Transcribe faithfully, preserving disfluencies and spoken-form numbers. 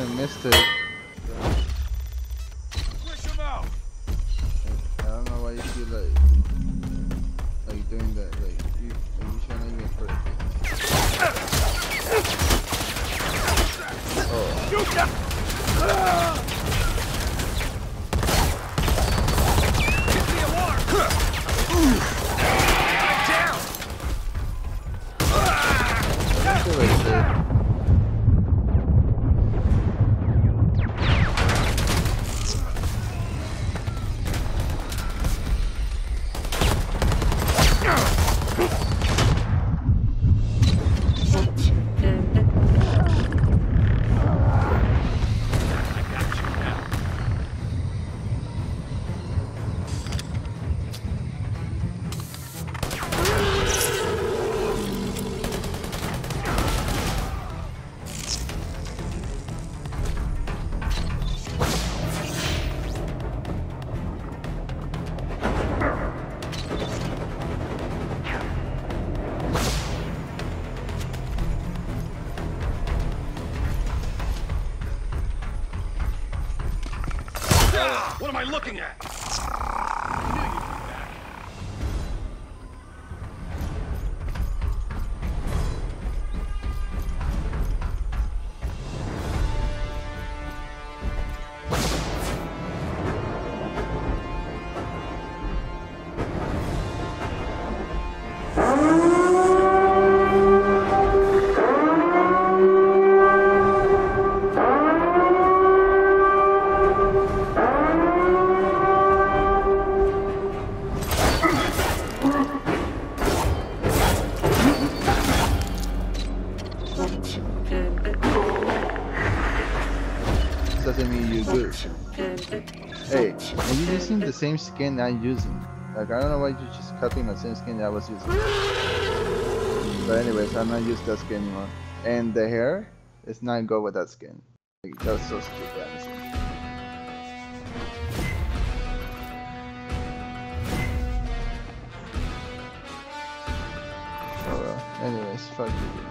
gonna miss it. Push him out. I don't know why you feel like like doing that. Like you, like you trying to even for it. Oh. Shoot that. Hit the alarm. I feel like that. What am I looking at? I knew you'd be back. Doesn't mean you good. Hey, and you using the same skin I'm using. Like I don't know why you just copying the same skin that I was using. But anyways, I'm not using that skin anymore. And the hair is not good with that skin. Like, that was so stupid, honestly. Oh well. Anyways, fuck you.